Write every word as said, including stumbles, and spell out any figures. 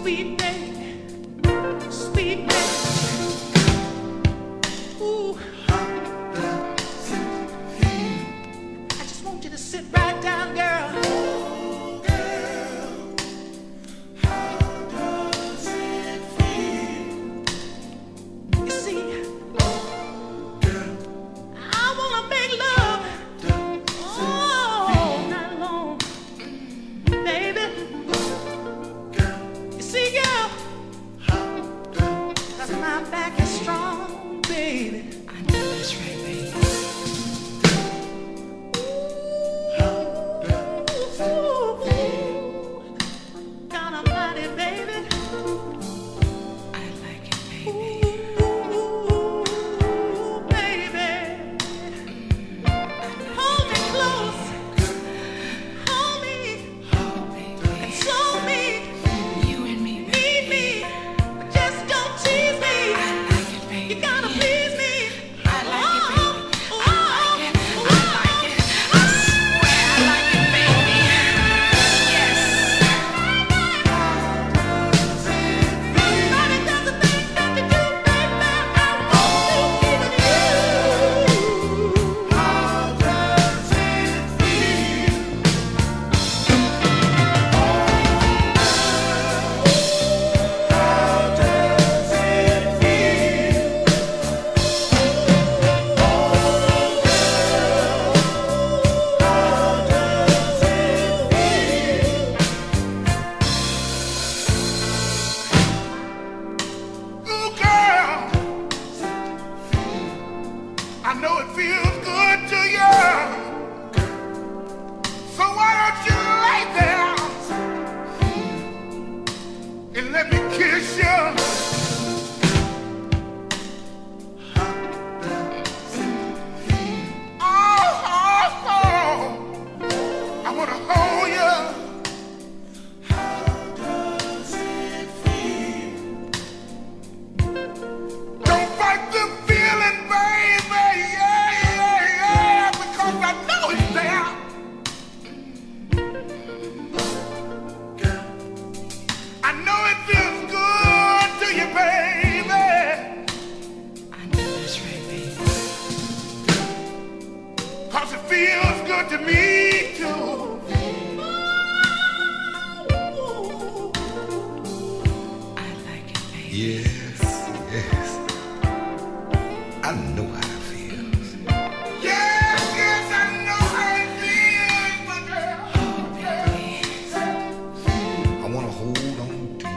sweet baby, sweet baby. Ooh. I just want you to sit right down, girl. Oh, girl, how does it feel? You see, Girl, I wanna make love all night long, baby. girl, You see, girl, how does 'cause my back is strong, baby. I know that's right, baby. Kinda mighty, baby. I like it, baby. Ooh, baby. Hold me close. Hold me Oh, baby. and show me. You and me, baby. Need me. But just don't tease me. I like it, baby. You gotta please me. I like it, baby. I like it. I like it. I swear I like it, baby. Yes. Nobody does the things that you do, baby. I want to give it to you. how does it feel? How does it feel? How does it feel? Ooh, girl, I know it feels good to you. So why don't you lay there and let me kiss you? Oh, oh, oh. I want to hold you. How does it feel? Don't fight the feeling, baby. Yeah, yeah, yeah. Because I know it's there. I know it feels good to you, baby. I know that's right, baby. Cause it feels good to me, too. I like it, baby. Yes, yes. I know how it feels. Yes, yes, I know how it feels, my girl. Oh, baby. I want to hold on to